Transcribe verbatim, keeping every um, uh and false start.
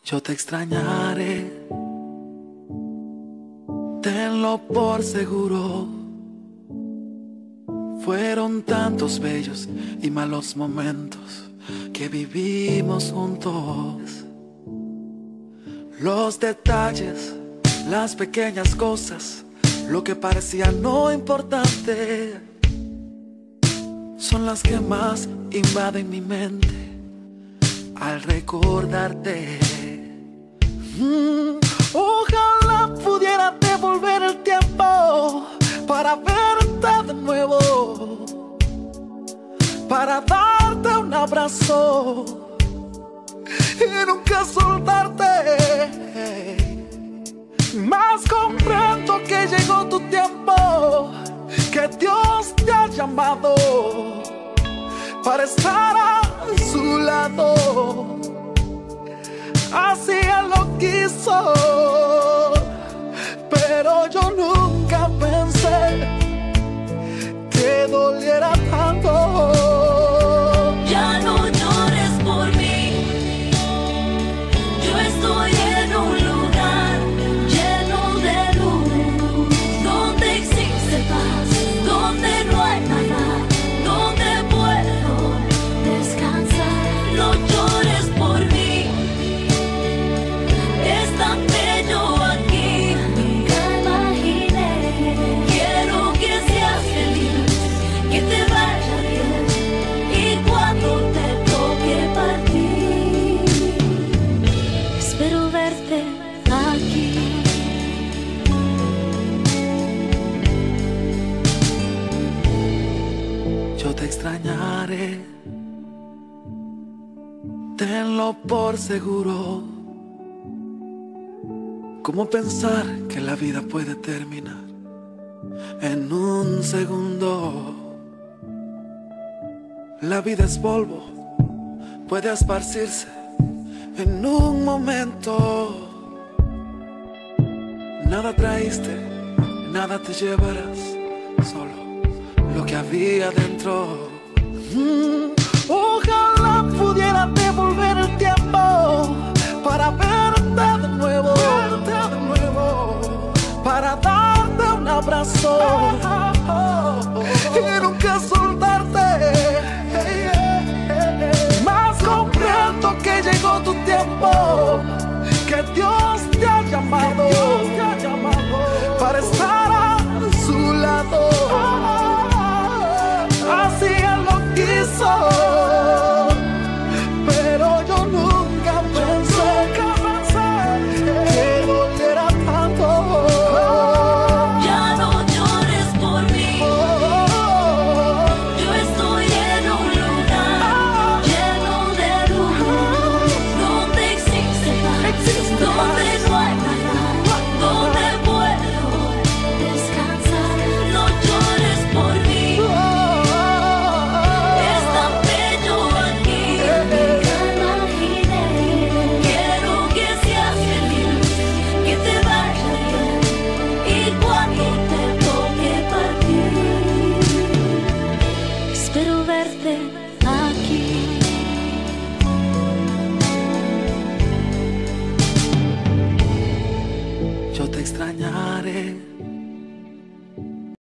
Yo te extrañaré, tenlo por seguro. Fueron tantos bellos y malos momentos que vivimos juntos. Los detalles, las pequeñas cosas, lo que parecía no importante, son las que más invaden mi mente al recordarte. Mm, ojalá pudiera devolver el tiempo para verte de nuevo, para darte un abrazo y nunca soltarte. Mas comprendo que llegó tu tiempo, que Dios te ha llamado para estar a su lado. Así Él lo quiso, pero yo nunca pensé que doliera tanto. Ya no llores por mí, yo estoy en un lugar lleno de luz, donde existe paz, donde no hay nada, donde puedo descansar. No llores por mí, es tan bello aquí, nunca imaginé. Quiero que seas feliz, que te vaya bien, y cuando te toque partir, espero verte aquí. Yo te extrañaré, tenlo por seguro. ¿Cómo pensar que la vida puede terminar en un segundo? La vida es polvo, puede esparcirse en un momento. Nada traíste, nada te llevarás, solo lo que había dentro. Mm.